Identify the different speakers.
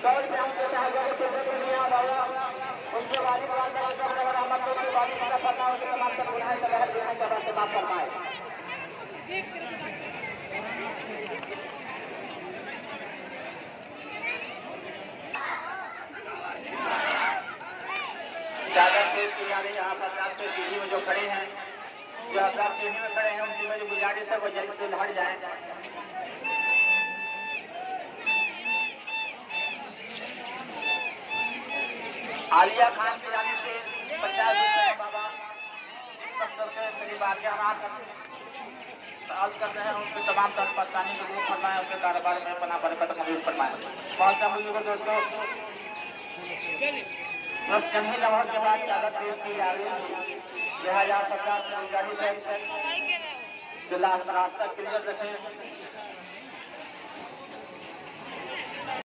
Speaker 1: दौड़ पे हम कहते हैं जगह के लिए नहीं आ रहा उनके वाली वाले रहमत की वाली का पता उनके तमाम सब गुनाह से रहत देने का बात माफ फरमाए। ज्यादा तेज की जा रही यहाँ पर से सीढ़ी में जो खड़े हैं जो हजरात सीढ़ी में खड़े हैं उनकी मेरी गुजारिश है वो जल्द से हट जाए। आलिया खान की जाने से 50 रुपये बाबा से मेरी बातें हम अर्ज कर रहे हैं उनके तमाम तर परेशानी को दूर फरमाए उनके कारोबार में अपना बरकत मौजूद फरमाए। बहुत सा बुजुर्गों दोस्तों जब चंद लम्हों के बाद चादर पेश की जा रही है 2050 से गुजारिश है जो रास्ता क्लियर रखें